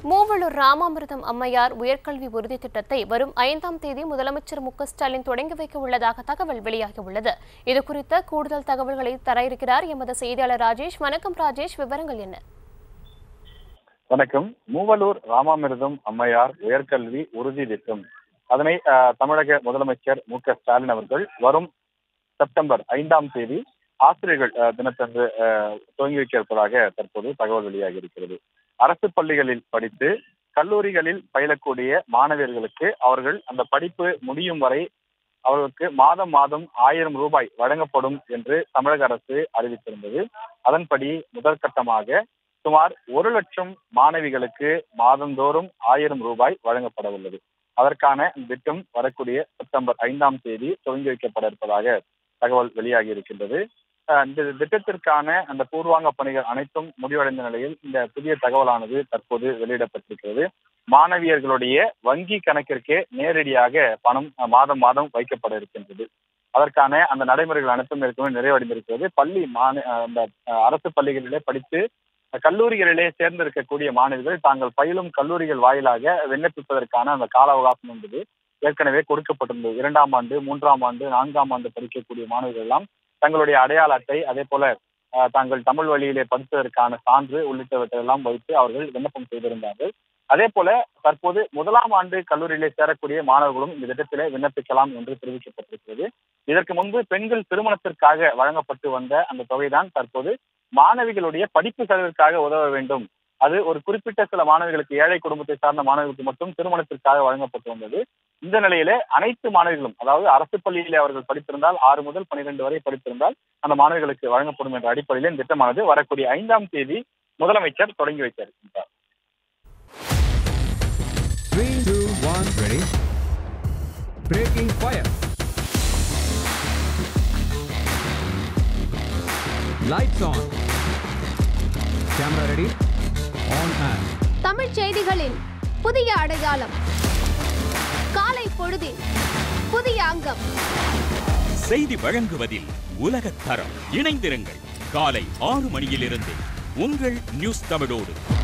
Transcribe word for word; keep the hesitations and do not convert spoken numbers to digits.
மூவலூர் ராமாமிர்தம் அம்மையார் உயர்கல்வி உறுதி திட்டத்தை வரும் ஐந்தாம் தேதி முதலமைச்சர் மு க ஸ்டாலின் தொடங்கி வைக்க உள்ளதாக தகவல் வெளியாகியுள்ளது. இதுகுறித்த கூடுதல் தகவல்களை தர இருக்கிறார் எமது செய்தியாளர் ராஜேஷ். வணக்கம் ராஜேஷ், விவரங்கள் என்ன? வணக்கம். மூவலூர் ராமாமிர்தம் அம்மையார் உயர்கல்வி உறுதி திட்டம், அதனை தமிழக முதலமைச்சர் மு க ஸ்டாலின் அவர்கள் வரும் செப்டம்பர் ஐந்தாம் தேதி ஆசிரியர்கள் தினத்தன்று துவங்கி வைக்க இருப்பதாக தற்போது தகவல் வெளியாகி இருக்கிறது. அரசு பள்ளிகளில் படித்து கல்லூரிகளில் பயிலக்கூடிய மாணவர்களுக்கு அவர்கள் அந்த படிப்பு முடியும் வரை அவர்களுக்கு மாதம் மாதம் ஆயிரம் ரூபாய் வழங்கப்படும் என்று தமிழக அரசு அறிவித்திருந்தது. அதன்படி முதற்கட்டமாக சுமார் ஒரு லட்சம் மாணவிகளுக்கு மாதந்தோறும் ஆயிரம் ரூபாய் வழங்கப்பட உள்ளது. அதற்கான திட்டம் வரக்கூடிய செப்டம்பர் ஐந்தாம் தேதி துவங்கி வைக்கப்பட இருப்பதாக தகவல் வெளியாகி இருக்கின்றது. இந்த திட்டத்திற்கான அந்த பூர்வாங்க பணிகள் அனைத்தும் முடிவடைந்த நிலையில் இந்த புதிய தகவலானது தற்போது வெளியிடப்பட்டிருக்கிறது. மாணவியர்களுடைய வங்கி கணக்கிற்கே நேரடியாக பணம் மாதம் மாதம் வைக்கப்பட இருக்கின்றது. அதற்கான அந்த நடைமுறைகள் அனைத்தும் ஏற்கனவே நிறைவடைந்திருக்கிறது. பள்ளி மாண அந்த அரசு பள்ளிகளிலே படித்து கல்லூரிகளிலே சேர்ந்திருக்கக்கூடிய மாணவிகள் தாங்கள் பயிலும் கல்லூரிகள் வாயிலாக விண்ணப்பிப்பதற்கான அந்த கால அவகாசம் என்பது ஏற்கனவே கொடுக்கப்பட்டிருந்தது. இரண்டாம் ஆண்டு, மூன்றாம் ஆண்டு, நான்காம் ஆண்டு படிக்கக்கூடிய மாணவர்கள் எல்லாம் தங்களுடைய அடையாள அட்டை, அதே போல தாங்கள் தமிழ் வழியிலே படித்ததற்கான சான்று உள்ளிட்டவற்றையெல்லாம் வைத்து அவர்கள் விண்ணப்பம் செய்திருந்தார்கள். அதே போல தற்போது முதலாம் ஆண்டு கல்லூரியிலே சேரக்கூடிய மாணவர்களும் இந்த திட்டத்திலே விண்ணப்பிக்கலாம் என்று தெரிவிக்கப்பட்டிருக்கிறது. இதற்கு முன்பு பெண்கள் திருமணத்திற்காக வழங்கப்பட்டு வந்த அந்த தொகைதான் தற்போது மாணவிகளுடைய படிப்பு செலவிற்காக உதவ வேண்டும். அது ஒரு குறிப்பிட்ட சில மாணவிகளுக்கு, ஏழை குடும்பத்தை சார்ந்த மாணவிகளுக்கு மட்டும் திருமணத்திற்காக வழங்கப்பட்டு வந்தது. இந்த நிலையிலே அனைத்து மாணவிகளும், அதாவது அரசு பள்ளியிலே அவர்கள் படித்திருந்தால் ஆறு முதல் பனிரெண்டு வரை படித்திருந்தால் அந்த மாணவிகளுக்கு வழங்கப்படும் என்ற அடிப்படையில் இந்த திட்டமானது வரக்கூடிய ஐந்தாம் தேதி முதலமைச்சர் தொடங்கி வைக்க இருக்கின்றார். தமிழ் செய்திகளின் புதிய அடையாளம், காலை பொழுதின் புதிய அங்கம், செய்தி வழங்குவதில் உலகத் தரம். இணைந்திருங்கள் காலை ஆறு மணியிலிருந்து உங்கள் நியூஸ் தமிழோடு.